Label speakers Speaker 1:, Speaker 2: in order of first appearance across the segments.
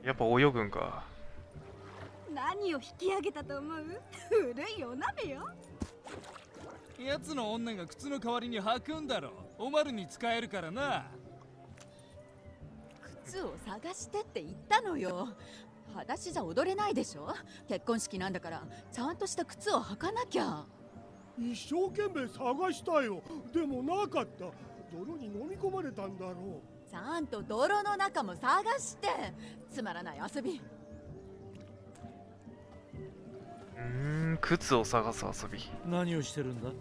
Speaker 1: やっぱ泳ぐんか。
Speaker 2: 何を引き上げたと思う？古いお鍋よ。
Speaker 3: 奴の女が靴の代わりに履くんだろ。おまるに使えるからな。
Speaker 4: 靴を探してって言ったのよ。裸足じゃ踊れないでしょ。結婚式なんだからちゃんとした靴を履かなきゃ。
Speaker 5: 一生懸命探したよ。でもなかった。泥に飲み込まれたんだろう。
Speaker 4: ちゃんと泥の中も探して。つまらない遊び。
Speaker 1: 靴を探す遊び。
Speaker 6: 何をしてるんだ？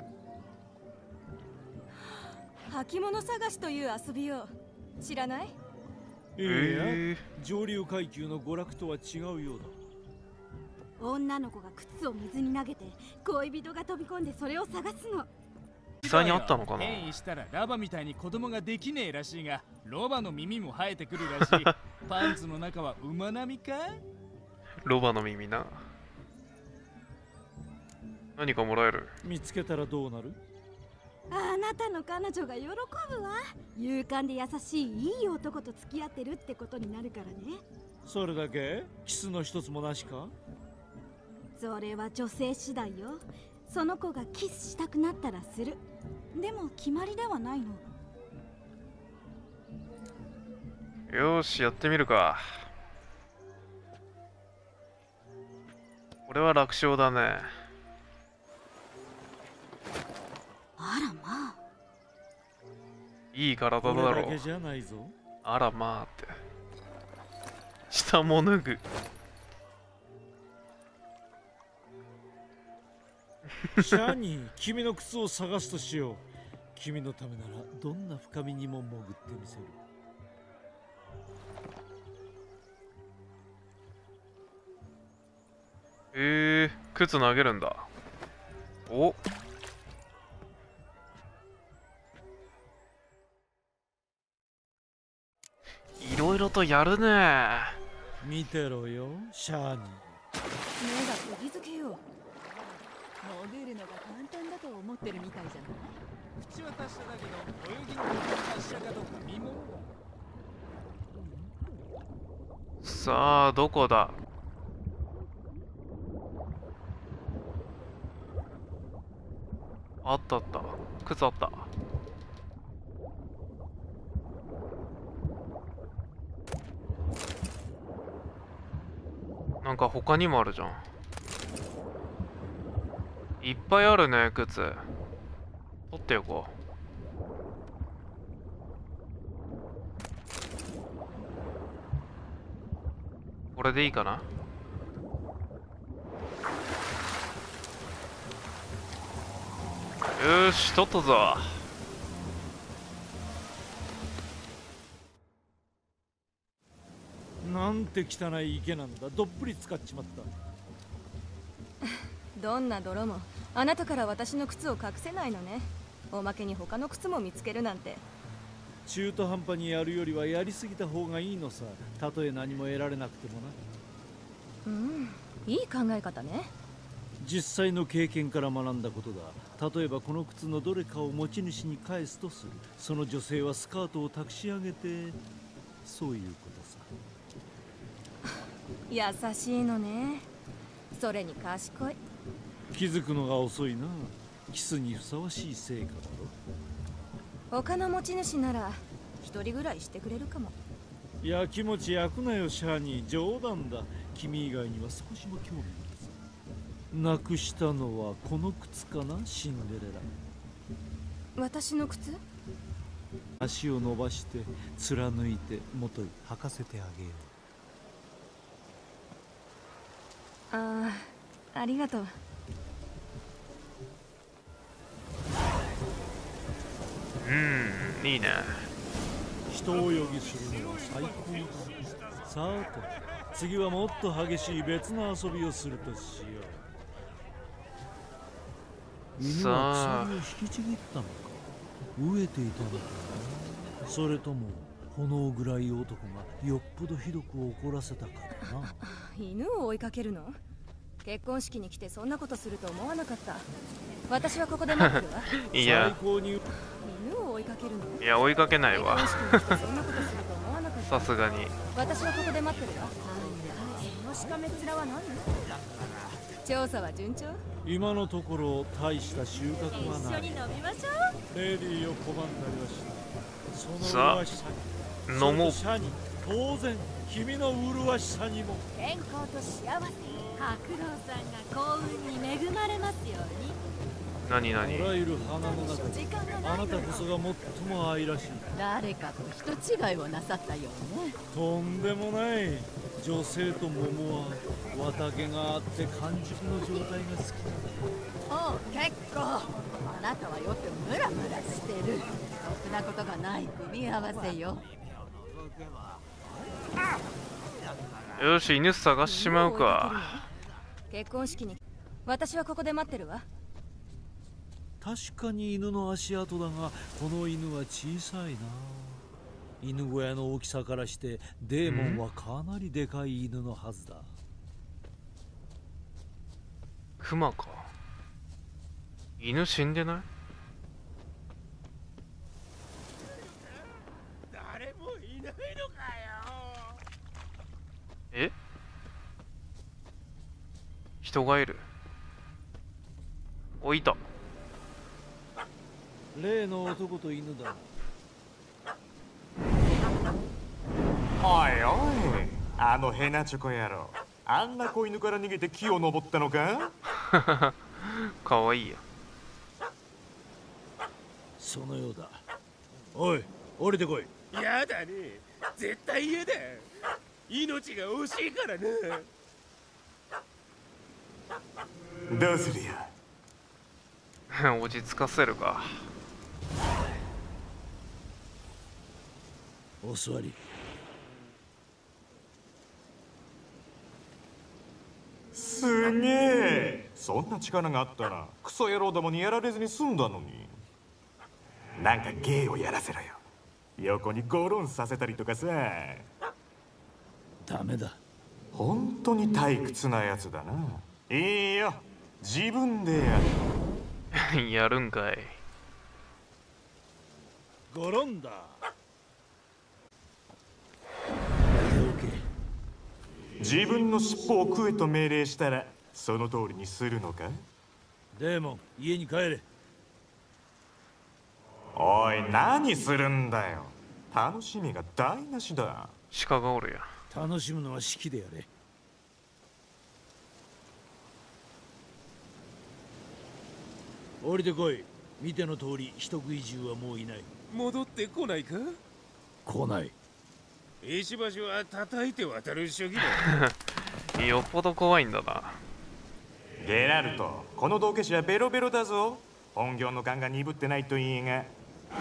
Speaker 2: 履物探しという遊びを知らない？
Speaker 6: いや、上流階級の娯楽とは違うようだ。
Speaker 2: 女の子が靴を水に投げて恋人が飛び込んでそれを探すの。
Speaker 1: 実際にあったのかな。
Speaker 3: 変異したらラバみたいに子供ができねえらしいが、ロバの耳も生えてくるらしい。パンツの中は馬並みか？
Speaker 1: ロバの耳な。何かもらえる？
Speaker 6: 見つけたらどうなる？
Speaker 2: あなたの彼女が喜ぶわ。勇敢で優しいいい男と付き合ってるってことになるからね。
Speaker 6: それだけ？キスの一つもなしか？
Speaker 2: それは女性次第よ。その子がキスしたくなったらする。でも決まりではないの。
Speaker 1: よーし、やってみるか。これは楽勝だね。
Speaker 2: あらまあ。
Speaker 1: いい体だろう。
Speaker 6: これだけじゃないぞ。
Speaker 1: あらまあって。下も脱ぐ。
Speaker 6: シャーニー、君の靴を探すとしよう。君のためならどんな深みにも潜ってみせる。
Speaker 1: 靴投げるんだ。お、いろいろとやるね。
Speaker 6: 見てろよ、シャーニー。
Speaker 2: 目が釘付けよ。
Speaker 4: 潜るのが簡単だと思ってるみたいじゃない？
Speaker 3: 口は達者だけど泳ぎの達者かどうか見ものだ。
Speaker 1: さあ、どこだ？あったあった。靴あった。なんか他にもあるじゃん。いっぱいあるね、靴。取っておこう。これでいいかな。よーし、取ったぞ。
Speaker 6: なんて汚い池なんだ。どっぷり使っちまった。
Speaker 2: どんな泥もあなたから私の靴を隠せないのね。おまけに他の靴も見つけるなんて。
Speaker 6: 中途半端にやるよりはやりすぎた方がいいのさ。たとえ何も得られなくてもな。
Speaker 2: いい考え方ね。
Speaker 6: 実際の経験から学んだことだ。例えばこの靴のどれかを持ち主に返すとする。その女性はスカートを託し上げて、そういうことさ。
Speaker 2: 優しいのね。それに賢い。
Speaker 6: 気づくのが遅いな。キスにふさわしい成果だろ。
Speaker 2: 他の持ち主なら一人ぐらいしてくれるかも。
Speaker 6: やきもち焼くなよ、シャーニー。冗談だ。君以外には少しも興味ないさ。なくしたのはこの靴かな、シンデレラ。
Speaker 2: 私の靴？
Speaker 6: 足を伸ばして貫いて元に履かせてあげよう。
Speaker 2: ありがとう。
Speaker 1: いいね。
Speaker 6: 人泳ぎするのは最高だ。さて、次はもっと激しい別の遊びをするとしよう。犬は鎖を引きちぎったのか、飢えていたのかな。それとも炎暗い男がよっぽどひどく怒らせたからな。
Speaker 2: 犬を追いかけるの？結婚式に来てそんなことすると思わなかった。私はここで待ってるわ。
Speaker 1: いや、
Speaker 2: 犬を追いかけるの？
Speaker 1: いや追いかけないわ。
Speaker 2: 結婚式に来てそんなことすると思わなかった。
Speaker 1: さすがに。
Speaker 4: 私はここで待ってるわ。
Speaker 2: そのしかめ面は何？
Speaker 4: 調査は順調？
Speaker 6: 今のところ大した収穫はない。
Speaker 2: 一緒に飲みましょう。
Speaker 6: レディーを拒んだりはしない。そ
Speaker 1: さあ
Speaker 6: の麗しさに、
Speaker 1: 飲もう。
Speaker 6: それと社に、当然君の麗しさにも。
Speaker 2: 健康と幸せ。白老さんが幸運に恵まれますように。
Speaker 1: 何何？
Speaker 6: あらゆる花の中で
Speaker 2: 時間が
Speaker 6: あ
Speaker 2: ないのよ。
Speaker 6: なたこそが最も愛らしい。
Speaker 4: 誰かと人違いをなさったようね。
Speaker 6: とんでもない。女性と桃は綿毛があって完熟の状態が好き。
Speaker 4: おう、結構。あなたはよくムラムラしてる。ろくなことがない組み合わせよ。
Speaker 1: よし、犬探しちまうか。
Speaker 4: 結婚式に私はここで待ってるわ。
Speaker 6: 確かに犬の足跡だが、この犬は小さいな。犬小屋の大きさからしてデーモンはかなりでかい犬のはずだ。
Speaker 1: クマか。犬死んでない？
Speaker 5: 誰もいないのかよ。
Speaker 1: え？人がいる。お、いた。
Speaker 6: 例の男と犬だ。
Speaker 7: おいおい、あのヘナチョコ野郎、あんな子犬から逃げて木を登ったのか？
Speaker 1: かわいいや。
Speaker 6: そのようだ。おい、降りてこい。
Speaker 5: やだね。絶対嫌だ。命が惜しいからな。
Speaker 7: どうするよ。
Speaker 1: 落ち着かせるか。
Speaker 6: お座り。
Speaker 7: すげえ。そんな力があったらクソ野郎どもにやられずに済んだのに。なんか芸をやらせろよ。横にゴロンさせたりとかさ。
Speaker 6: ダメだ。
Speaker 7: 本当に退屈なやつだな。いいよ、自分でやる。
Speaker 1: やるんかい。
Speaker 6: ゴロンだ。
Speaker 7: 自分の尻尾を食えと命令したらその通りにするのか？
Speaker 6: デーモン、家に帰れ。
Speaker 7: おい、何するんだよ。楽しみが台無しだ。
Speaker 1: 鹿がおるや。
Speaker 6: 楽しむのは式でやれ。降りてこい。見ての通り人食い獣はもういない。
Speaker 5: 戻ってこないか？
Speaker 6: 来ない。
Speaker 5: 石橋は叩いて渡る主義だ。
Speaker 1: よっぽど怖いんだな。
Speaker 7: ゲラルト、この道化師はベロベロだぞ。本業の勘が鈍ってないといいが。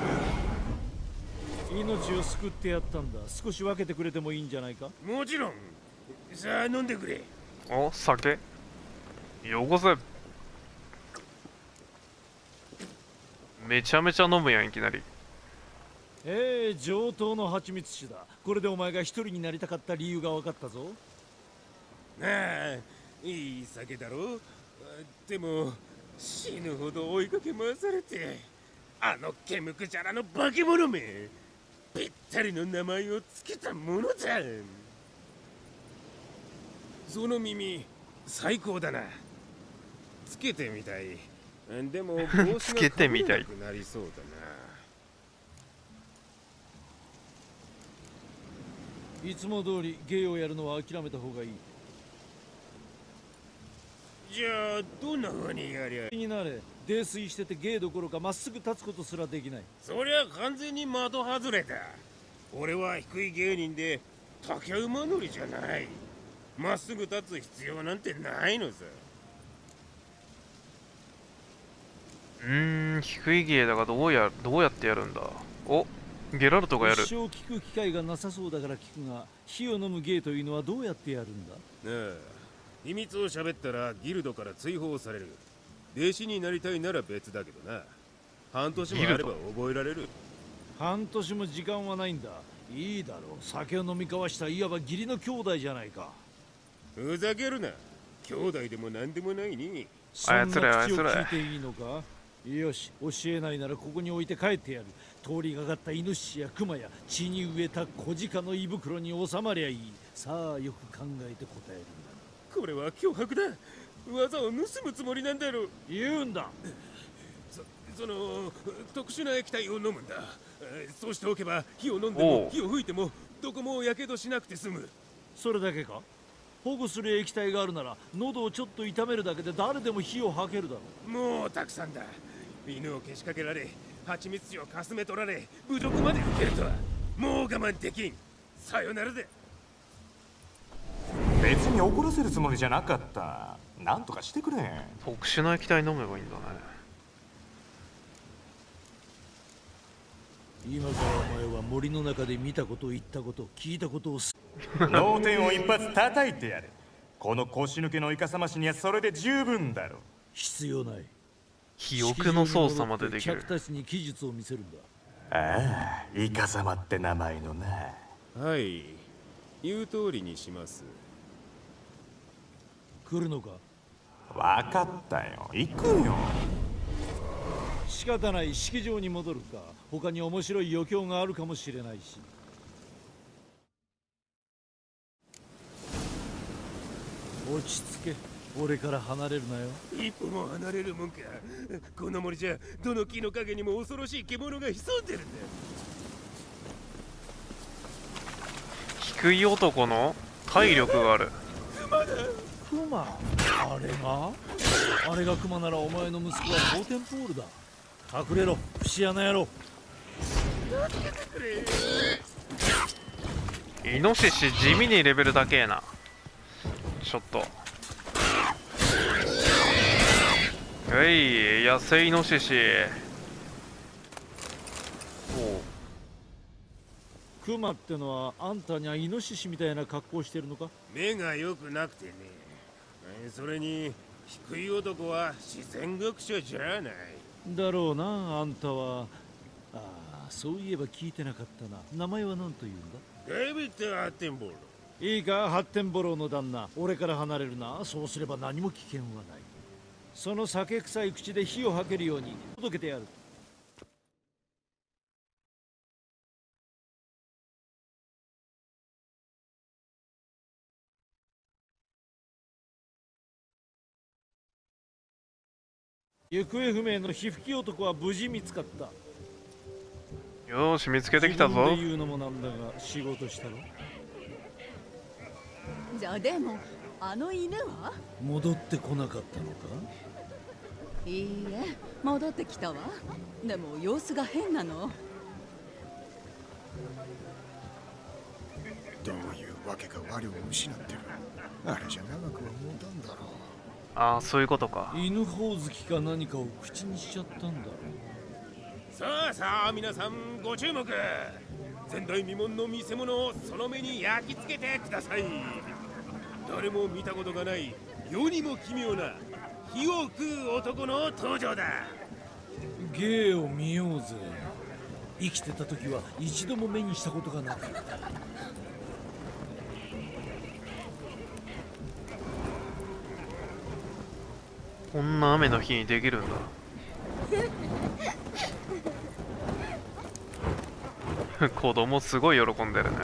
Speaker 6: 命を救ってやったんだ。少し分けてくれてもいいんじゃないか？
Speaker 5: もちろん。さあ飲んでくれ。
Speaker 1: お、酒よこせ。めちゃめちゃ飲むやん、いきなり。
Speaker 6: 上等の蜂蜜酒だ。これでお前が一人になりたかった理由が分かったぞ。
Speaker 5: ああ、いい酒だろ。でも死ぬほど追いかけ回されて、あのケムクジャラの化け物め、ぴったりの名前をつけたものだ。その耳最高だな。つけてみたい。でも帽子がかぶれなくなりそうだな。
Speaker 6: いつも通り芸をやるのは諦めた方がいい。
Speaker 5: じゃあどんな風にやりゃ。
Speaker 6: 気になれ。泥酔してて芸どころかまっすぐ立つことすらできない。
Speaker 5: そりゃ完全に的外れだ。俺は低い芸人で竹馬乗りじゃない。まっすぐ立つ必要なんてないのさ。
Speaker 1: 低い芸だがどうやってやるんだ。お、ゲラルトがやる。
Speaker 6: 一生聞く機会がなさそうだから聞くが、火を飲む芸というのはどうやってやるんだ？
Speaker 5: ああ、秘密を喋ったらギルドから追放される。弟子になりたいなら別だけどな。半年もあれば覚えられる。
Speaker 6: 半年も時間はないんだ。いいだろう。酒を飲み交わしたいわば義理の兄弟じゃないか。
Speaker 5: ふざけるな。兄弟でも何でもないに。
Speaker 6: そんな口を聞いていいのか？ よし、教えないならここに置いて帰ってやる。通りがかったイノシシやクマや血に飢えた小鹿の胃袋に収まりゃいい。さあよく考えて答えるんだ。
Speaker 5: これは脅迫だ。技を盗むつもりなんだろう。
Speaker 6: 言うんだ。
Speaker 5: その特殊な液体を飲むんだ。そうしておけば火を飲んでも火を吹いてもどこもやけどしなくて済む。
Speaker 6: それだけか？保護する液体があるなら喉をちょっと痛めるだけで誰でも火を吐けるだろう。
Speaker 5: もうたくさんだ。犬をけしかけられ、蜂蜜酒をかすめ取られ、侮辱まで受けるとはもう我慢できん。さよならで。
Speaker 7: 別に怒らせるつもりじゃなかった。なんとかしてくれ。
Speaker 1: 特殊な液体飲めばいいんだね。
Speaker 6: 今からお前は森の中で見たこと言ったこと聞いたことを
Speaker 7: 脳天を一発叩いてやる。この腰抜けのイカサマシにはそれで十分だろう。
Speaker 6: 必要ない。
Speaker 1: 記憶の操作までできる。
Speaker 6: 客たちに技術を見せるんだ。
Speaker 7: ああ、イカサマって名前のな。
Speaker 5: はい、言う通りにします。
Speaker 6: 来るのか？
Speaker 7: 分かったよ、行くよ。
Speaker 6: 仕方ない。式場に戻るか。他に面白い余興があるかもしれないし。落ち着け。俺から離れるなよ。
Speaker 5: 一歩も離れるもんか。この森じゃどの木の陰にも恐ろしい獣が潜んでるんだ。
Speaker 1: 低い男の体力がある。
Speaker 6: クマ？あれがクマならお前の息子はポーテンポールだ。隠れろ、節穴野郎。
Speaker 1: イノシシ地味にレベル高えな。ちょっと野生イノシシ。
Speaker 6: クマってのはあんたにはイノシシみたいな格好してるのか？
Speaker 5: 目が良くなくてね。それに低い男は自然学者じゃない。
Speaker 6: だろうな。あんたは。ああ、そういえば聞いてなかったな。名前は何と言うんだ？
Speaker 5: デイビッド・アッテンボール。
Speaker 6: いいか、ハッテンボローの旦那。俺から離れるな。そうすれば何も危険はない。その酒臭い口で火を吐けるように届けてやる。行方不明の皮膚き男は無事見つかった。
Speaker 1: よーし、見つけてきたぞ。
Speaker 6: 自分で言うのもなんだが仕事したろ。
Speaker 4: じゃあでもあの犬は
Speaker 6: 戻ってこなかったのか？
Speaker 4: いいえ、戻ってきたわ。でも様子が変なの。
Speaker 8: どういうわけか我を失ってる。あれじゃ長くは持たんだろう。
Speaker 1: ああ、そういうことか。
Speaker 6: 犬ほおずきか何かを口にしちゃったんだろう。
Speaker 5: さあさあ皆さんご注目。前代未聞の見せ物をその目に焼き付けてください。誰も見たことがない世にも奇妙な火を食う男の登場だ。
Speaker 6: 芸を見ようぜ。生きてた時は一度も目にしたことがなかった。
Speaker 1: こんな雨の日にできるんだ。子供すごい喜んでるね。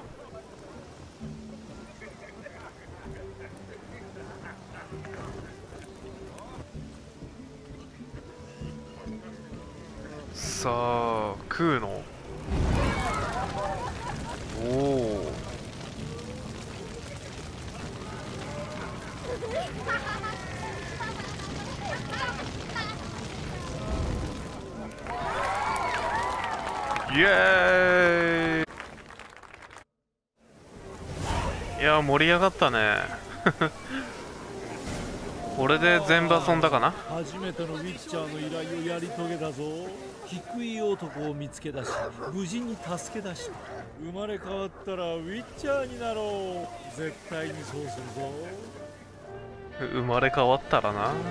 Speaker 1: さあ食うの？おお。イエーイ。いや盛り上がったね。これで全部遊んだかな。
Speaker 6: 初めてのウィッチャーの依頼をやり遂げたぞ。低い男を見つけ出し無事に助け出した。生まれ変わったらウィッチャーになろう。絶対にそうするぞ。
Speaker 1: 生まれ変わったらな。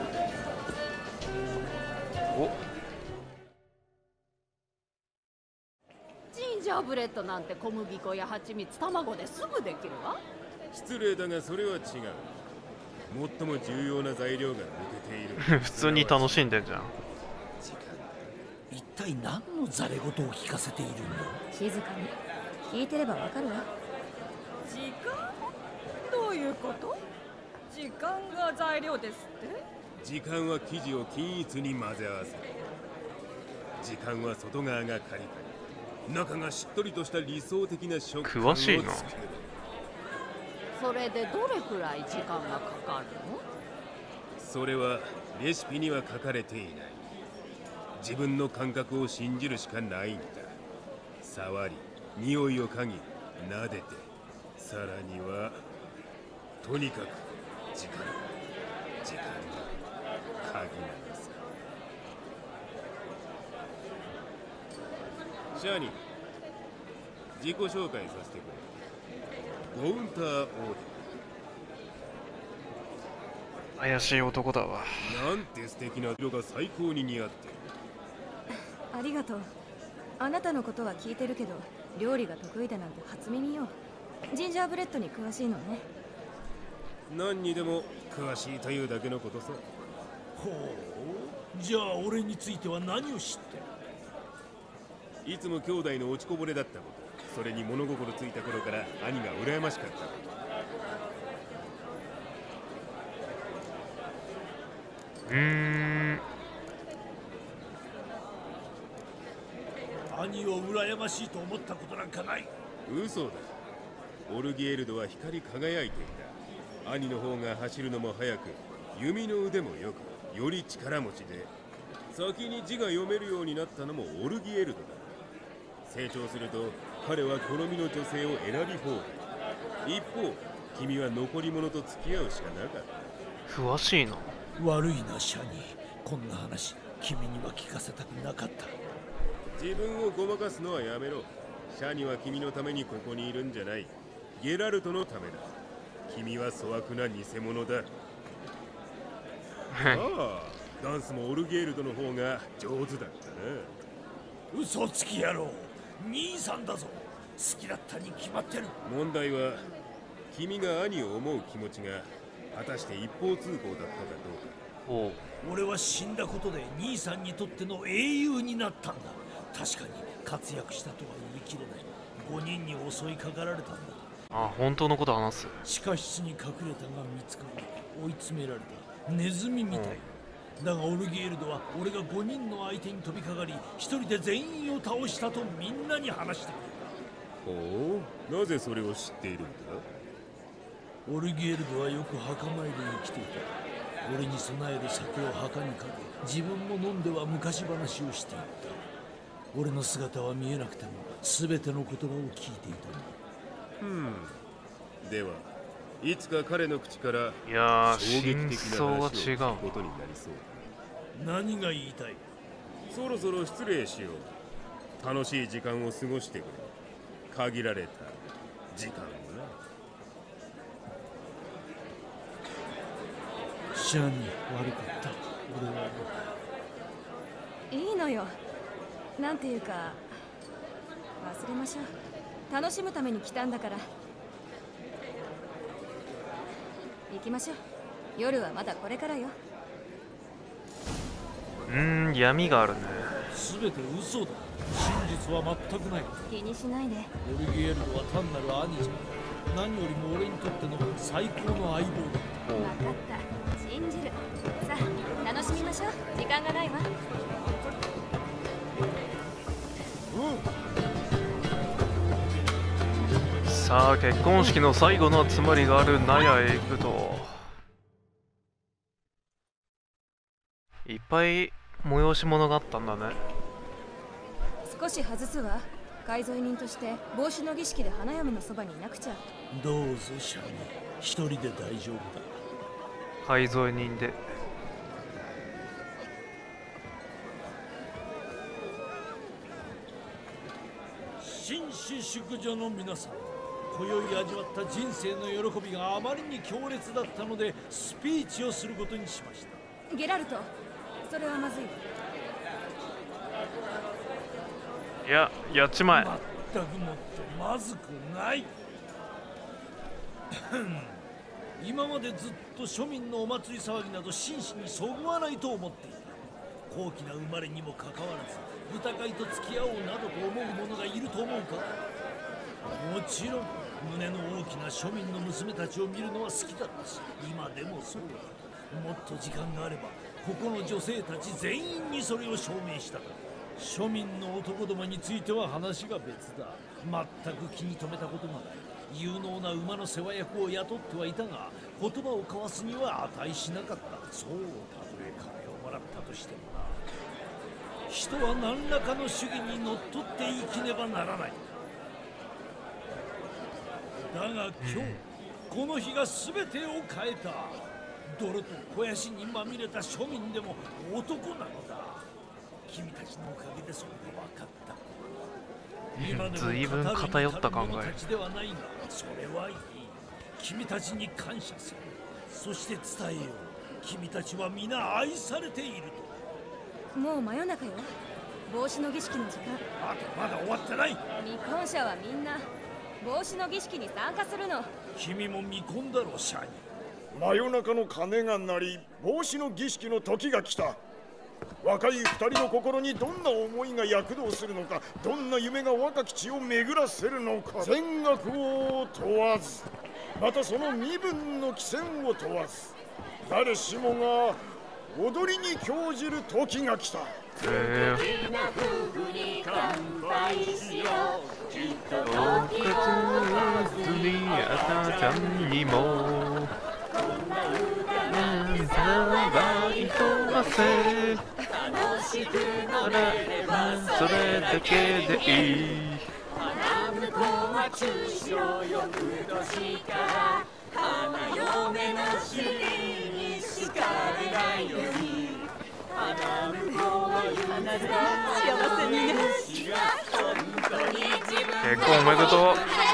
Speaker 1: お、
Speaker 9: ジンジャーブレッドなんて小麦粉や蜂蜜、卵ですぐできるわ。
Speaker 5: 失礼だがそれは違う。最も重要な材料が抜けている。
Speaker 1: 普通に楽しんでんじゃん。
Speaker 6: 体何のざれ言を聞かせているんだ。
Speaker 10: 静かに聞いてればわかるわ。
Speaker 9: 時間？どういうこと？時間が材料ですって？
Speaker 5: 時間は生地を均一に混ぜ合わせる。時間は外側がカリカリ、中がしっとりとした理想的な食感を作る。
Speaker 9: それでどれくらい時間がかかるの？
Speaker 5: それはレシピには書かれていない。自分の感覚を信じるしかないんだ。触り、匂いを嗅ぎ、撫でて、さらにはとにかく時間が鍵なんです。シャーニー、自己紹介させてくれ。ゴウンター王妃。
Speaker 1: 怪しい男だわ。
Speaker 5: なんて素敵な色が最高に似合ってる。
Speaker 10: ありがとう。あなたのことは聞いてるけど、料理が得意だなんて初耳よ。ジンジャーブレッドに詳しいのね。
Speaker 5: 何にでも詳しいというだけのことさ。
Speaker 6: ほう、じゃあ俺については何を知ってる？
Speaker 5: いつも兄弟の落ちこぼれだったこと、それに物心ついた頃から兄が羨ましかったこと。
Speaker 6: 兄を羨ましいと思ったことなんかない。
Speaker 5: 嘘だ。オルギエルドは光り輝いていた。兄の方が走るのも速く、弓の腕もよく、より力持ちで、先に字が読めるようになったのもオルギエルドだ。成長すると彼は好みの女性を選び放題。一方、君は残り物と付き合うしかなかった。
Speaker 1: 詳しいな。
Speaker 6: 悪いなシャニー、こんな話君には聞かせたくなかった。
Speaker 5: 自分をごまかすのはやめろ。シャニは君のためにここにいるんじゃない。ゲラルトのためだ。君は粗悪な偽物だ。ああ、ダンスもオルゲールドの方が上手だったな。
Speaker 6: 嘘つき野郎、兄さんだぞ。好きだったに決まってる。
Speaker 5: 問題は君が兄を思う気持ちが果たして一方通行だったかどうか。
Speaker 6: 俺は死んだことで兄さんにとっての英雄になったんだ。確かに活躍したとは言い切れない。5人に襲いかかられたんだ。
Speaker 1: あ、本当のこと話す。
Speaker 6: 地下室に隠れたが見つかり、追い詰められたネズミみたいだがオルギエルドは俺が5人の相手に飛びかかり、1人で全員を倒したとみんなに話してくれた。
Speaker 5: ほう、なぜそれを知っているんだ？
Speaker 6: オルギエルドはよく墓参りに来ていた。俺に備える酒を墓にかけ、自分も飲んでは昔話をしていった。俺の姿は見えなくても全ての言葉を聞いていたんだ。
Speaker 5: ではいつか彼の口から
Speaker 1: いや
Speaker 5: 衝撃的な話を聞く
Speaker 1: 真相は違う
Speaker 5: ことになりそう
Speaker 6: だ。何が言いたい？
Speaker 5: そろそろ失礼しよう。楽しい時間を過ごしてくれ。限られた時間をな。
Speaker 6: シャニー、悪かった。俺は。
Speaker 10: いいのよ。なんていうか忘れましょう。楽しむために来たんだから。行きましょう。夜はまだこれからよ。
Speaker 1: 闇があるね。
Speaker 6: 全て嘘だ。真実は全くない。
Speaker 10: 気にしないで。
Speaker 6: オルギエルドは単なる兄じゃない。何よりも俺にとっての最高の相棒だ。
Speaker 10: 分かった。信じる。さあ楽しみましょう。時間がないわ。
Speaker 1: さあ結婚式の最後の集まりがある納屋へ行くと、いっぱい催し物があったんだね。
Speaker 10: 少し外すわ。海添人として帽子の儀式で花嫁のそばにいなくちゃ。
Speaker 6: どうぞシャニー、一人で大丈夫だ。
Speaker 1: 海添人で。
Speaker 6: 紳士淑女の皆さん、今宵味わった人生の喜びがあまりに強烈だったのでスピーチをすることにしました。
Speaker 10: ゲラルト、それはまずい。
Speaker 1: いや、やっちまえ。
Speaker 6: 全くもってまずくない。今までずっと庶民のお祭り騒ぎなど真摯にそぐわないと思っていた。 高貴な生まれにもかかわらず豚飼いと付き合おうなどと思う者がいると思うか。もちろん胸の大きな庶民の娘たちを見るのは好きだったし、今でもそうだ。もっと時間があればここの女性たち全員にそれを証明した。庶民の男どもについては話が別だ。全く気に留めたことがない。有能な馬の世話役を雇ってはいたが、言葉を交わすには値しなかった。そう、たとえ金をもらったとしてもな。人は何らかの主義にのっとって生きねばならない。だが今日、この日が全てを変えた。泥と肥やしにまみれた庶民でも男なのだ。君たちのおかげでそれが分かった。今でも
Speaker 1: 随分偏った考え。
Speaker 6: 語るに足る者たちではないが、それはいい。君たちに感謝する。そして伝えよう。君たちは皆愛されていると。
Speaker 10: もう真夜中よ。帽子の儀式の時間。
Speaker 6: あとまだ終わってない。
Speaker 10: 未婚者はみんな帽子の儀式に参加するの。
Speaker 6: 君も未婚だろう、シャーニ。
Speaker 8: 真夜中の鐘が鳴り、帽子の儀式の時が来た。若い二人の心にどんな思いが躍動するのか、どんな夢が若き血を巡らせるのか、善悪を問わず、またその身分の貴賤を問わず、誰しもが踊りに興じる時が来た。
Speaker 1: おかずにあたちゃんにもさいとわせあらそれだけでいい。
Speaker 11: 向こうは中小翌年から花嫁の尻に敷かれないように。花向こうは幸せにね。
Speaker 1: 結婚おめでとう。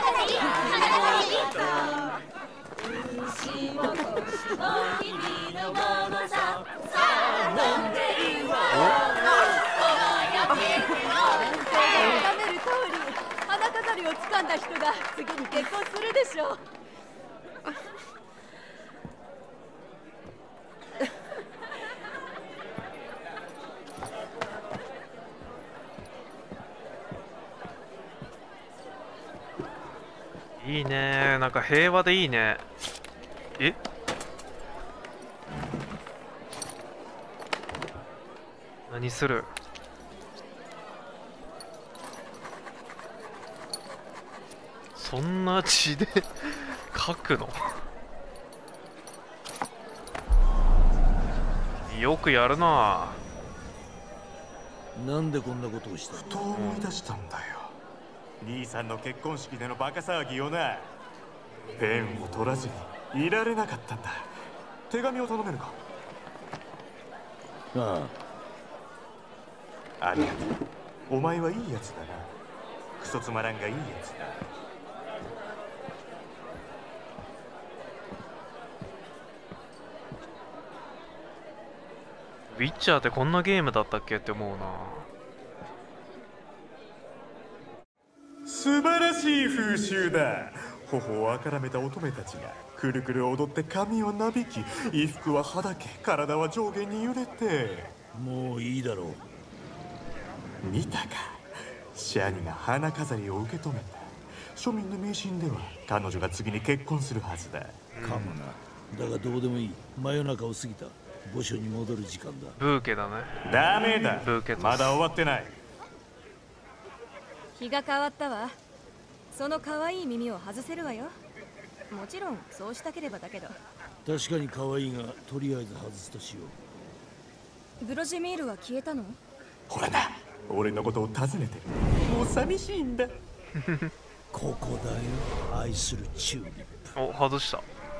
Speaker 4: 花飾りを掴んだ人が次に結婚するでしょう。
Speaker 1: いいね、なんか平和でいいね。え？何する？そんな血で書くの？よくやるな。
Speaker 6: なんでこんなことをしたの？
Speaker 7: ふと思い出したんだよ。兄さんの結婚式でのバカ騒ぎをな。ペンを取らずにいられなかったんだ。手紙を頼めるか？
Speaker 6: あ
Speaker 7: あ。ありがとう。お前はいいやつだな。クソつまらんがいいやつだ。
Speaker 1: ウィッチャーってこんなゲームだったっけって思うな。
Speaker 7: 素晴らしい風習だ。頬をあからめた乙女たちがくるくる踊って髪をなびき、衣服ははだけ、体は上下に揺れて。
Speaker 6: もういいだろう。
Speaker 7: 見たか、シャニが花飾りを受け止めた。庶民の迷信では彼女が次に結婚するはずだ。
Speaker 6: かもな。だがどうでもいい。真夜中を過ぎた。墓所に戻る時間だ。
Speaker 1: ブーケだね。
Speaker 7: ダメだ。
Speaker 1: ブーケ
Speaker 7: まだ終わってない。
Speaker 10: 日が変わったわ。その可愛い耳を外せるわよ。もちろんそうしたければだけど。
Speaker 6: 確かに可愛いが、とりあえず外すとしよ
Speaker 10: う。ブロジミールは消えたの？
Speaker 7: ほらな、俺のことを尋ねてる。もう寂しいんだ。
Speaker 6: ここだよ、愛するチューリップ。
Speaker 1: お、外した。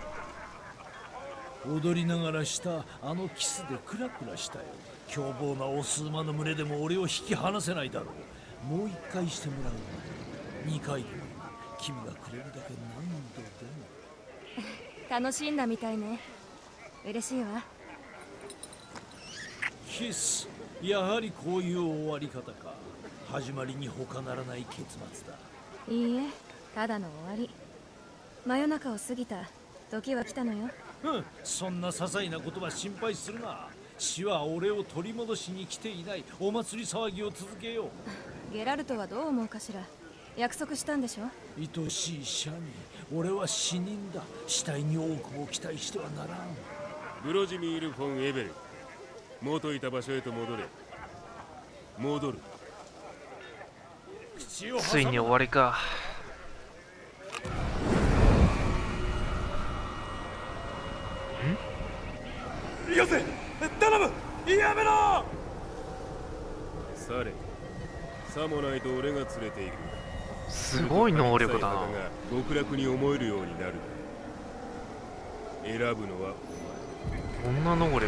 Speaker 6: 踊りながらしたあのキスでクラクラしたよ。凶暴なオス馬の群れでも俺を引き離せないだろう。もう一回してもらうまで2回でもいい。君がくれるだけ何度で
Speaker 10: も。楽しんだみたいね。嬉しいわ。
Speaker 6: キス、やはりこういう終わり方か。始まりに他ならない結末だ。
Speaker 10: いいえ、ただの終わり。真夜中を過ぎた。時は来たのよ。
Speaker 6: そんな些細なことは心配するな。 死は俺を取り戻しに来ていない。お祭り騒ぎを続けよ
Speaker 10: う。ゲラルトはどう思うかしら。約束したんでしょ。
Speaker 6: 愛しいシャニー、俺は死人だ。死体に多くを期待してはならん。
Speaker 5: ブロジミール・フォン・エベル、元いた場所へと戻れ。戻る。
Speaker 1: ついに終わりか。
Speaker 7: よせ、頼む、やめろ。
Speaker 5: され、さもないと俺が連れて行く。
Speaker 1: すごい能力だな。
Speaker 5: 極楽に思えるようになる。選ぶのは
Speaker 1: こんな能力だ。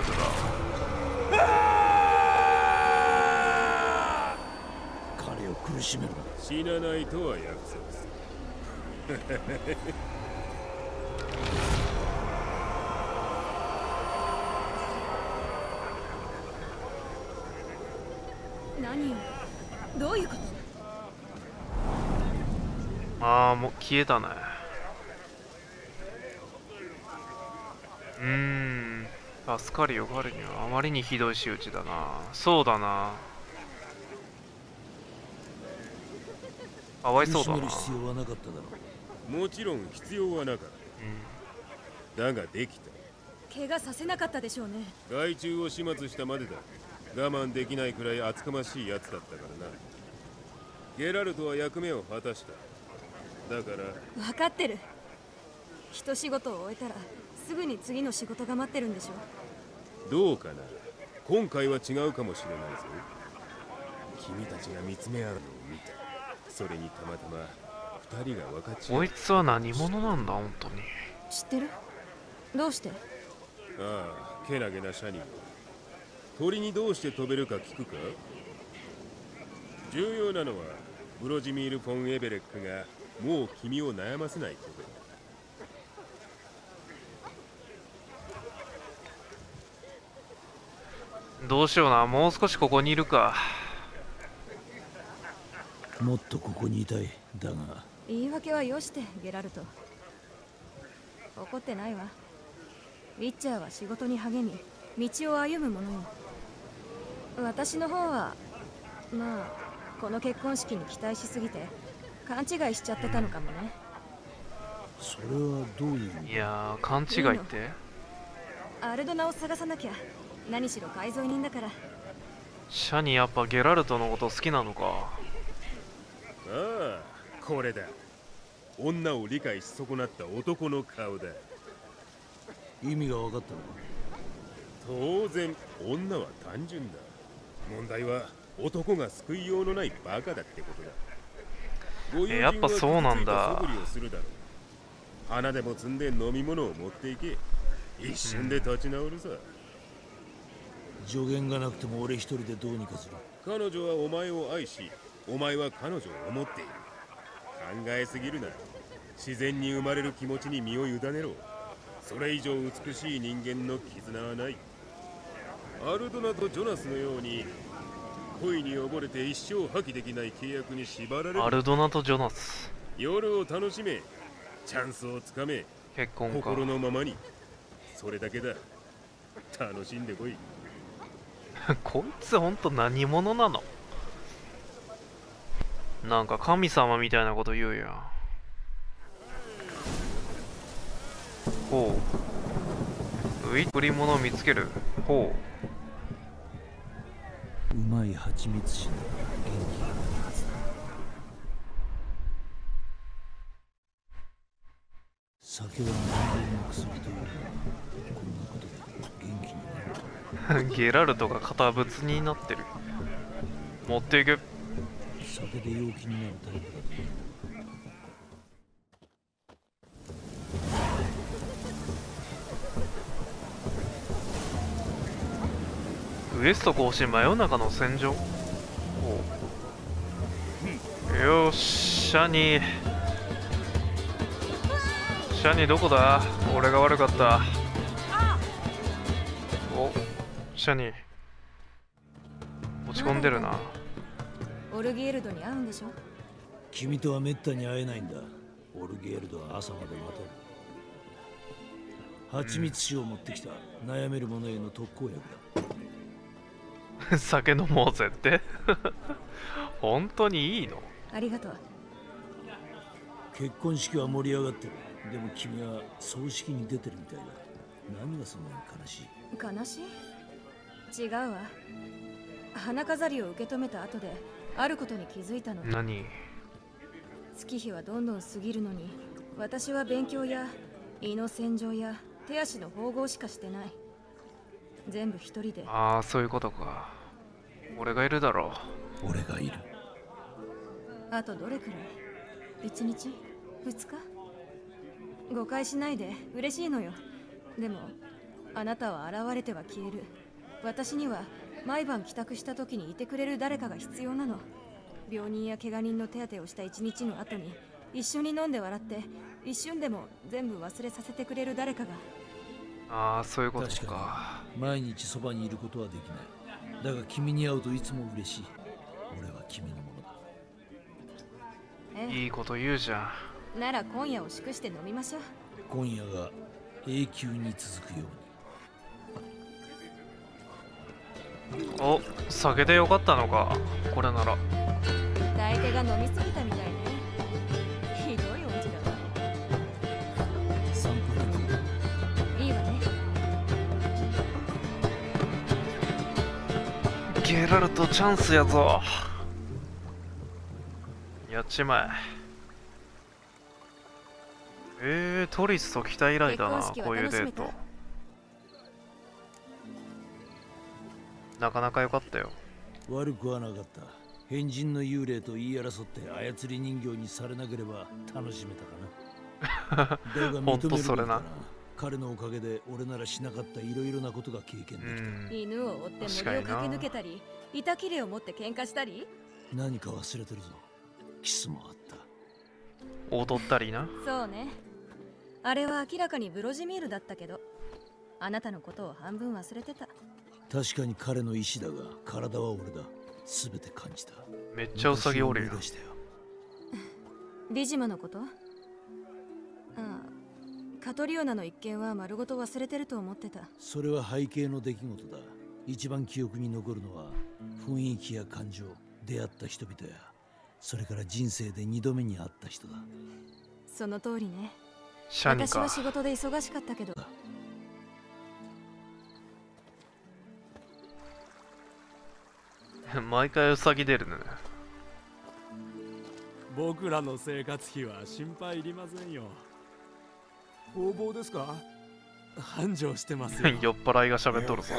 Speaker 6: 彼を苦しめる。
Speaker 5: 死なないとは約束する。
Speaker 10: 何よ、どういうこと。
Speaker 1: ああ、もう消えたね。助かるよ、彼にはあまりにひどい仕打ちだな。そうだな、かわいそうだな。
Speaker 6: 必要はなかっただろ
Speaker 5: う。もちろん必要はなかった、だができた。
Speaker 10: 怪我させなかったでしょうね。
Speaker 5: 害虫を始末したまでだ。我慢できないくらい厚かましいやつだったからな。ゲラルトは役目を果たした。だから
Speaker 10: 分かってる。一仕事を終えたらすぐに次の仕事が待ってるんでしょ。
Speaker 5: どうかな。今回は違うかもしれないぞ。君たちが見つめ合うのを見た。それにたまたま二人が分かっちゃう。
Speaker 1: こいつは何者なんだ本当に。
Speaker 10: 知ってる？どうして？
Speaker 5: ああ、けなげなシャニー。鳥にどうして飛べるか聞くか？重要なのはブロジミール・フォン・エベレックがもう君を悩ませないこと
Speaker 1: だ。どうしような、もう少しここにいるか。
Speaker 6: もっとここにいたい。だが
Speaker 10: 言い訳はよして、ゲラルト。怒ってないわ。ウィッチャーは仕事に励み道を歩むものよ。私の方はまあこの結婚式に期待しすぎて勘違いしちゃってたのかもね。
Speaker 6: それはどういう意味？
Speaker 1: いやー、勘違いって。
Speaker 10: アルドナを探さなきゃ。何しろ改造人だから。
Speaker 1: シャニやっぱゲラルトのこと好きなのか。
Speaker 5: ああ、これだ。女を理解し損なった男の顔だ。
Speaker 6: 意味が分かったのか？
Speaker 5: 当然女は単純だ。問題は男が救いようのないバカだってことだ。
Speaker 1: やっぱそうなんだ。
Speaker 5: 素振りをするだろう。花でも摘んで飲み物を持っていけ。一瞬で立ち直るさ。
Speaker 6: 助言がなくても俺一人でどうにかする。
Speaker 5: 彼女はお前を愛し、お前は彼女を思っている。考えすぎるな。自然に生まれる気持ちに身を委ねろ。それ以上美しい人間の絆はない。アルドナとジョナスのように恋に溺れて一生破棄できない契約に縛られる。
Speaker 1: アルドナとジョナス。
Speaker 5: 夜を楽しめ、チャンスをつかめ、
Speaker 1: 結婚か。
Speaker 5: 心のままに。それだけだ。楽しんでこい。
Speaker 1: こいつほんと何者なの？なんか神様みたいなこと言うやん。ほう。ウィッリ物を見つける。ほ
Speaker 6: う。うまい蜂蜜師なら元気がないはずだ。酒は何でも薬というか、こんなことで元気になる。
Speaker 1: ゲラルトが堅物になってる。持っていく。
Speaker 6: 酒で陽気になるタイプだと。
Speaker 1: ウエスト更新真夜中の戦場。よっしゃに。シャニーどこだ？俺が悪かった。お、シャニー落ち込んでるな。
Speaker 10: オルギエルドに会うんでしょ？
Speaker 6: 君とはめったに会えないんだ。オルギエルドは朝まで待てる。蜂蜜酒を持ってきた。悩める者への特効薬だ。
Speaker 1: 酒飲もうぜって本当にいいの？
Speaker 10: ありがとう。
Speaker 6: 結婚式は盛り上がってる。でも君は葬式に出てるみたいだ。何がそんなに悲しい？
Speaker 10: 悲しい？違うわ。花飾りを受け止めた後であることに気づいたの。
Speaker 1: 何？
Speaker 10: 月日はどんどん過ぎるのに、私は勉強や胃の洗浄や手足の縫合しかしてない。全部一人で。
Speaker 1: ああ、そういうことか。俺がいるだろ
Speaker 6: う。俺がいる。
Speaker 10: あとどれくらい？1日？2日？誤解しないで、嬉しいのよ。でもあなたは現れては消える。私には毎晩帰宅した時にいてくれる誰かが必要なの。病人や怪我人の手当てをした1日の後に一緒に飲んで笑って一瞬でも全部忘れさせてくれる誰かが。
Speaker 1: ああ、そういうことか。
Speaker 6: 確かに毎日そばにいることはできない。だが君に会うといつも嬉しい。俺は君のものだ。
Speaker 1: いいこと言うじゃ
Speaker 10: ん。なら今夜を祝して飲みましょう。
Speaker 6: 今夜が永久に続くよ
Speaker 1: うに。お、酒でよかったのか。これなら。
Speaker 10: 大手が飲みすぎたみたいね。ひどいオチだわ。
Speaker 6: 散歩に行こ
Speaker 10: う。いいわね。
Speaker 1: ゲラルトチャンスやぞ。やっちまえ。トリスと期待以来だな、こういうデート。なかなか良かったよ。
Speaker 6: 悪くはなかった。変人の幽霊と言い争って操り人形にされなければ楽しめたかな。だが認めるべきだな。彼のおかげで俺ならしなかったいろいろなことが経験できた。
Speaker 10: 犬を追って森を駆け抜けたり、板切れを持って喧嘩したり。
Speaker 6: 何か忘れてるぞ。キスもあった。
Speaker 1: 踊ったりな。
Speaker 10: そうね。あれは明らかにブロジミールだったけど、あなたのことを半分忘れてた。
Speaker 6: 確かに彼の意志だが、体は俺だ。すべて感じた。
Speaker 1: めっちゃウサギおるよ。
Speaker 10: ビジマのこと？ああ、カトリオナの一件は丸ごと忘れてると思ってた。
Speaker 6: それは背景の出来事だ。一番記憶に残るのは雰囲気や感情、出会った人々や、それから人生で2度目に会った人だ。
Speaker 10: その通りね。
Speaker 1: シャニか。
Speaker 10: 私は仕事で忙しかったけど。
Speaker 1: 毎回ウサギ出るね。
Speaker 12: 僕らの生活費は心配いりませんよ。工房ですか？繁盛してますよ。
Speaker 1: 酔っ払いが喋っとるぞ。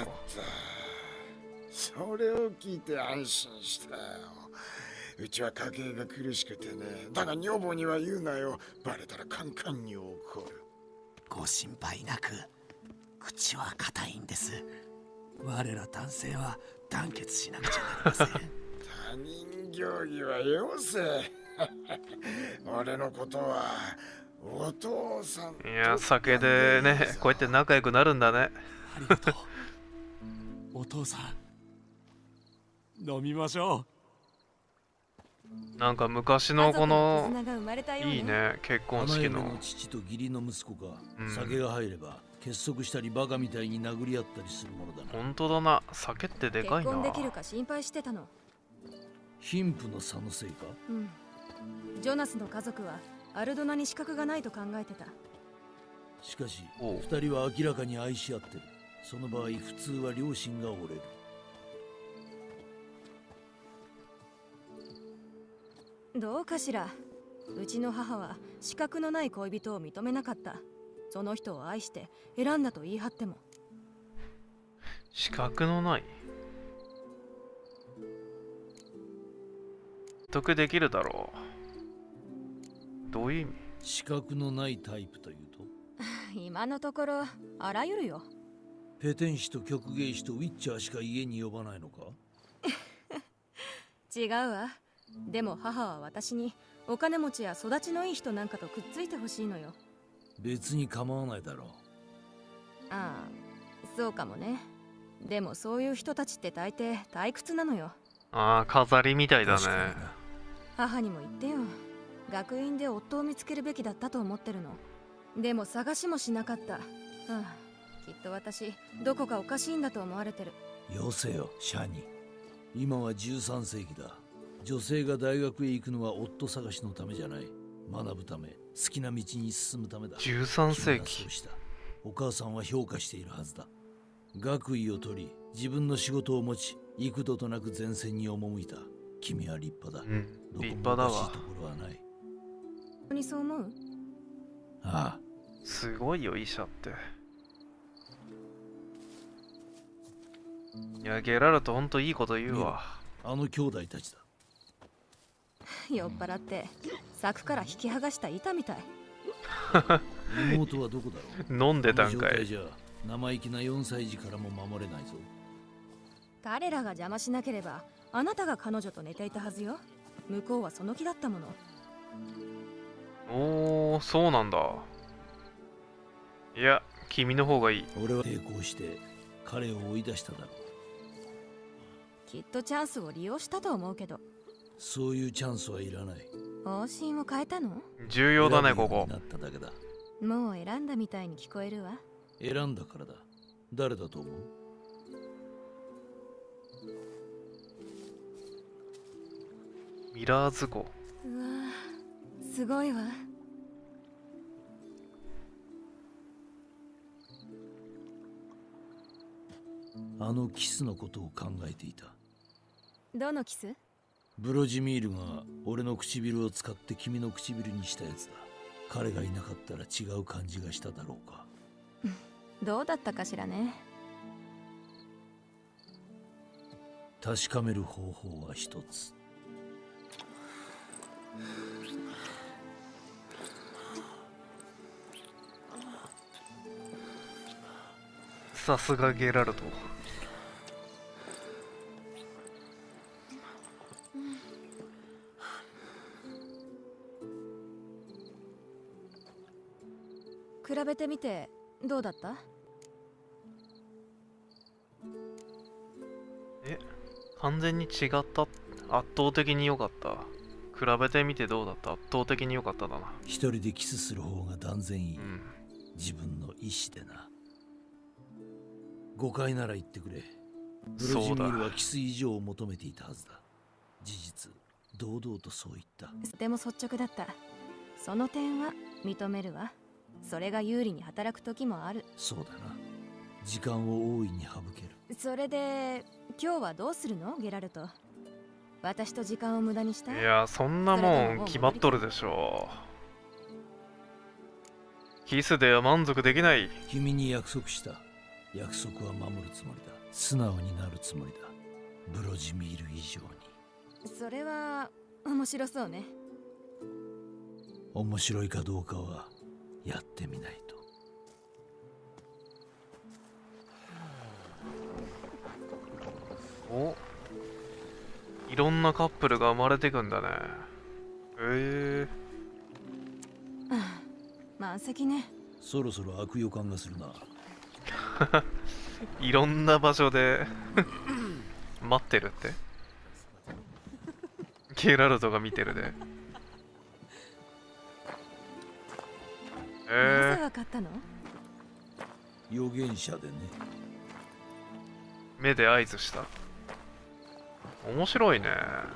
Speaker 8: それを聞いて安心したよ。うちは家計が苦しくてね。だが女房には言うなよ。バレたらカンカンに怒る。
Speaker 13: ご心配なく。口は固いんです。我ら男性は団結しなくちゃなりません。他
Speaker 8: 人行儀はよせ。俺のことはお父さん。
Speaker 1: いや、酒でね、こうやって仲良くなるんだね。
Speaker 12: ありがとう。お父さん、飲みましょ
Speaker 1: う。なんか昔のこのいいね、結婚式の。
Speaker 6: 父と義理の息子が酒が入れば結束したりバカみたいに殴り合ったりするものだな。
Speaker 1: 本当だな、酒ってでかいな。
Speaker 10: 結婚できるか心配してたの。
Speaker 6: 貧富の差のせいか？
Speaker 10: うん。ジョナスの家族はアルドナに資格がないと考えてた。
Speaker 6: しかし2人は明らかに愛し合ってる。その場合普通は両親が折れる。
Speaker 10: どうかしら。うちの母は資格のない恋人を認めなかった。その人を愛して選んだと言い張っても。
Speaker 1: 資格のない？得できるだろう。どういう意味？
Speaker 6: 資格のないタイプというと？
Speaker 10: 今のところあらゆるよ。
Speaker 6: ペテン師と曲芸師とウィッチャーしか家に呼ばないのか？
Speaker 10: 違うわ。でも母は私にお金持ちや育ちのいい人なんかとくっついてほしいのよ。
Speaker 6: 別に構わないだろう。
Speaker 10: ああ、そうかもね。でもそういう人たちって大抵退屈なのよ。
Speaker 1: ああ、飾りみたいだね。
Speaker 10: 母にも言ってよ。学院で夫を見つけるべきだったと思ってるの。でも探しもしなかった。ああ、きっと私どこかおかしいんだと思われてる。
Speaker 6: よせよ、シャニ。 今は13世紀だ。女性が大学へ行くのは夫探しのためじゃない。学ぶため、好きな道に進むためだ。
Speaker 1: 13世紀。
Speaker 6: そうした。お母さんは評価しているはずだ。学位を取り、自分の仕事を持ち、幾度となく前線に赴いた。君は立派だ。
Speaker 1: 立派だわ。
Speaker 6: どこもおかしいところはない。
Speaker 10: 本当にそう思う？
Speaker 6: ああ。
Speaker 1: すごいよ、医者って。いや、ゲラルトほんといいこと言うわ。
Speaker 6: あの兄弟たちだ。
Speaker 10: 酔っ払って柵から引き剥がした板みたい。
Speaker 6: 妹はどこだろう。
Speaker 1: 飲んでたんかい。
Speaker 6: じゃ生意気な4歳児からも守れないぞ。
Speaker 10: 彼らが邪魔しなければあなたが彼女と寝ていたはずよ。向こうはその気だったもの。
Speaker 1: おー、そうなんだ。いや、君の方がいい。
Speaker 6: 俺は抵抗して彼を追い出しただろう。
Speaker 10: きっとチャンスを利用したと思うけど。
Speaker 6: そういうチャンスはいらない。
Speaker 10: 方針を変えたの？
Speaker 1: 重要だね、ここ。
Speaker 6: なっただけだ。
Speaker 10: もう選んだみたいに聞こえるわ。
Speaker 6: 選んだからだ。誰だと思う？
Speaker 1: ミラーズ号。
Speaker 10: うわぁ、すごいわ。
Speaker 6: あのキスのことを考えていた。
Speaker 10: どのキス？
Speaker 6: ブロジミールが俺の唇を使って君の唇にしたやつだ。彼がいなかったら違う感じがしただろうか。
Speaker 10: どうだったかしらね。
Speaker 6: 確かめる方法は一つ。
Speaker 1: さすがゲラルト。
Speaker 10: 比べてみてどうだった？
Speaker 1: 完全に違った。圧倒的に良かった。比べてみてどうだった？圧倒的に良かっただな。
Speaker 6: 一人でキスする方が断然いい。自分の意志でな。誤解なら言ってくれ。ブロジミールはキス以上を求めていたはずだ。事実、堂々とそう言った。
Speaker 10: でも率直だった。その点は認めるわ。それが有利に働く時もある。
Speaker 6: そうだな。時間を大いに省ける。
Speaker 10: それで今日はどうするの、ゲラルト？私と時間を無駄にしたい？
Speaker 1: いや、そんなもん決まっとるでしょう。キスでは満足できない。
Speaker 6: 君に約束した。約束は守るつもりだ。素直になるつもりだ。ブロジミール以上に。
Speaker 10: それは面白そうね。
Speaker 6: 面白いかどうかはやってみないと。
Speaker 1: お、いろんなカップルが生まれてくんだね。
Speaker 10: 満席ね。
Speaker 6: そろそろ悪予感がするな。
Speaker 1: いろんな場所で待ってるってゲラルトが見てるで。
Speaker 10: なぜわかったの？
Speaker 6: 預言者でね。
Speaker 1: 目で合図した。面白いね。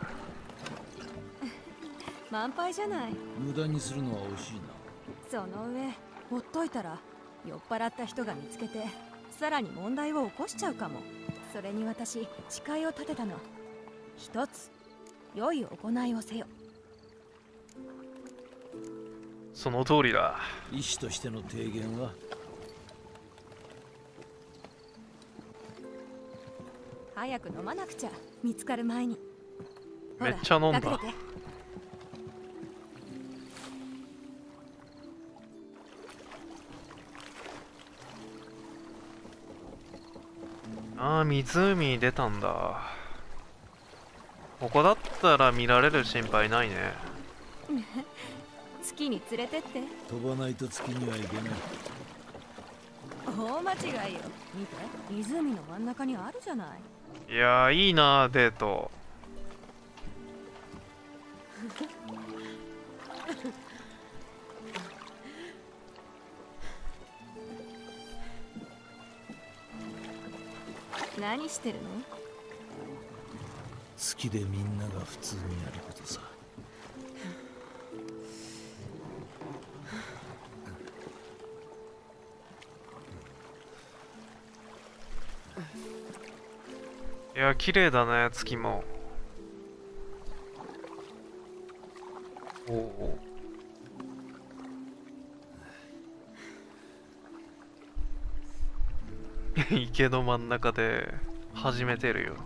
Speaker 10: 満杯じゃない。
Speaker 6: 無駄にするのは惜しいな。
Speaker 10: その上ほっといたら酔っ払った人が見つけてさらに問題を起こしちゃうかも。それに私誓いを立てたの。一つ、良い行いをせよ。
Speaker 1: その通りだ。
Speaker 6: 医師としての提言は？
Speaker 10: 早く飲まなくちゃ、見つかる前に。
Speaker 1: めっちゃ飲んだ。ああ、湖に出たんだ。ここだったら見られる心配ないね。
Speaker 10: 月に連れてって。
Speaker 6: 飛ばないと月には行けない。
Speaker 10: 大間違いよ。見て、湖の真ん中にあるじゃない。
Speaker 1: いやー、いいなデート。
Speaker 10: 何してるの？
Speaker 6: きでみんなが普通にやることさ。
Speaker 1: いや、綺麗だね、月も。おお。池の真ん中で始めてるよ。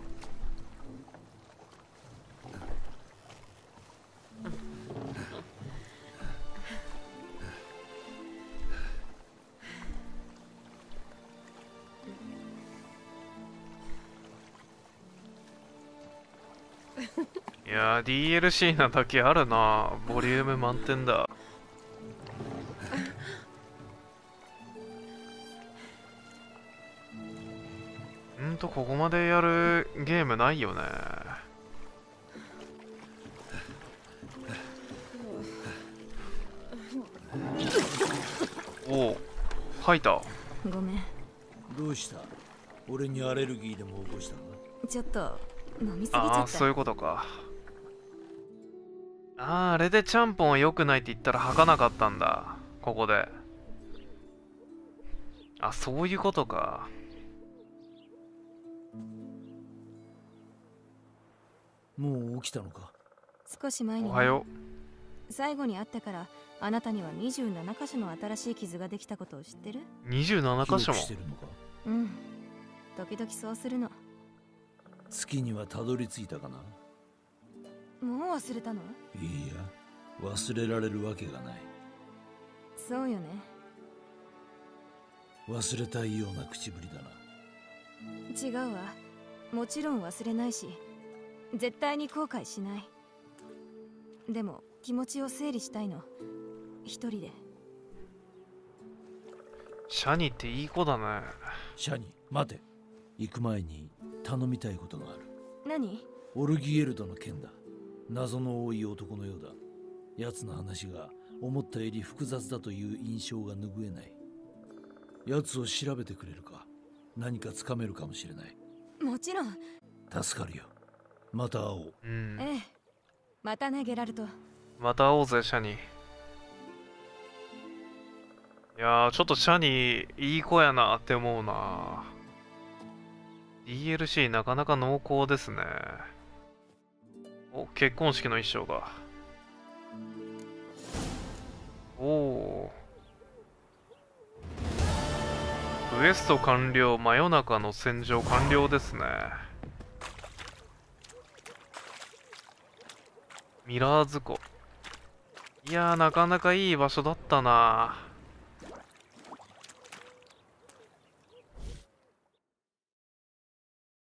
Speaker 1: いやー DLC なだけあるな。ボリューム満点だ。ここまでやるゲームないよね。おお、吐いた。
Speaker 10: ごめん。
Speaker 6: どうした？俺にアレルギーでも起こしたの？
Speaker 10: ちょっと飲みすぎちゃった。
Speaker 1: ああ、そういうことか。ああ、あれでちゃんぽんは良くないって言ったら吐かなかったんだ。ここで。あ、そういうことか。
Speaker 6: もう起きたのか？
Speaker 10: 少し前に、
Speaker 1: おはよ
Speaker 10: う。最後に会ってからあなたには27箇所の新しい傷ができたことを知ってる？
Speaker 1: 27箇所も。
Speaker 6: してるのか？
Speaker 10: うん、時々そうするの。
Speaker 6: 月にはたどり着いたかな？
Speaker 10: もう忘れたの？
Speaker 6: いいや、忘れられるわけがない。
Speaker 10: そうよね。
Speaker 6: 忘れたいような口ぶりだな。
Speaker 10: 違うわ。もちろん忘れないし絶対に後悔しない。でも気持ちを整理したいの、一人で。
Speaker 1: シャニっていい子だね。
Speaker 6: シャニ、待て。行く前に頼みたいことがある。
Speaker 10: 何？
Speaker 6: オルギエルドの件だ。謎の多い男のようだ。奴の話が思ったより複雑だという印象が拭えない。奴を調べてくれるか？何かつかめるかもしれない。
Speaker 10: もちろん。
Speaker 6: 助かるよ。また会おう。
Speaker 10: ええ。またね、ゲラルト。
Speaker 1: また会おうぜ、シャニ。いやー、ちょっとシャニいい子やなって思うな。DLC なかなか濃厚ですね。お、結婚式の衣装が。おお。クエスト完了、真夜中の戦場完了ですね。ミラーズ湖。いやー、なかなかいい場所だったな。